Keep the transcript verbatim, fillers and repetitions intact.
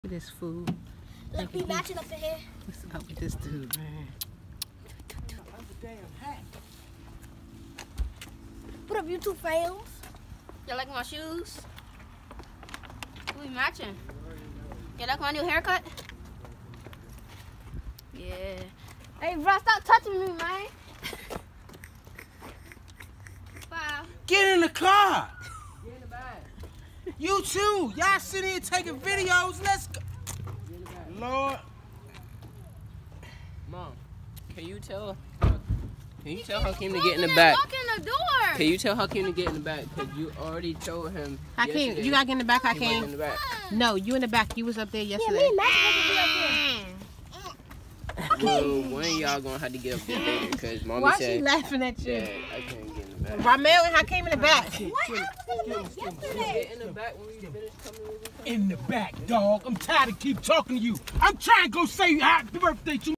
This food. Look, we matching up in here. What's up with this dude, man? What up, YouTube fans? You like my shoes? We matching. You like my new haircut? Yeah. Hey, bro, stop touching me, man. Wow. Get in the car. Get in the bag. You too. Y'all sitting here taking videos. Let's go. Lord. Mom, can you tell? Can you tell Hakeem to get in the back? Walk in the door. Can you tell Hakeem to get in the back? Cause you already told him. Hakeem, yesterday you gotta get in the back, he wasn't Hakeem. in the back. No, you in the back. You was up there Yeah, yesterday. me and Matt supposed to be up there. Well, when y'all gonna have to get up there later? Cause mommy Why said she laughing at you? that I can't get in the back. Ramel and Hakeem in the back. What? I was in the back yesterday. Get in the back when we finish coming. When we come. In the back, dog. I'm tired of keep talking to you. I'm trying to go say happy birthday to